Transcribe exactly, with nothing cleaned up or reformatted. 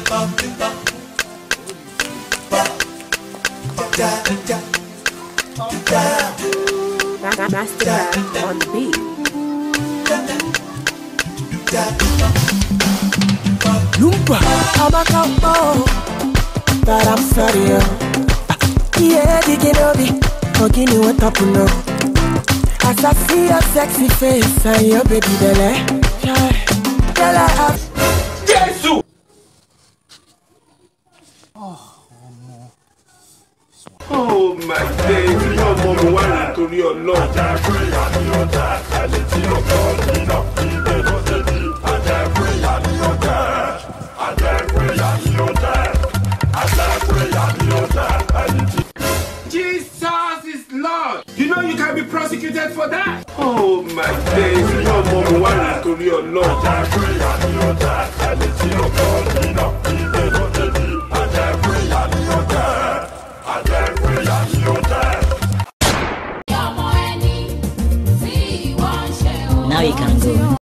Masterclass on the beat. Lumpa, I'm a cowboy, but I'm sorry. Yeah, you get over. Forgive me what up now. As I see your sexy face and your baby belly, girl I have. Jesus! Oh my days, your mom wanted to your Lord. Jesus is Lord. You know you can be prosecuted for that. Oh my days, your mom wanted to your Lord. Now you can go.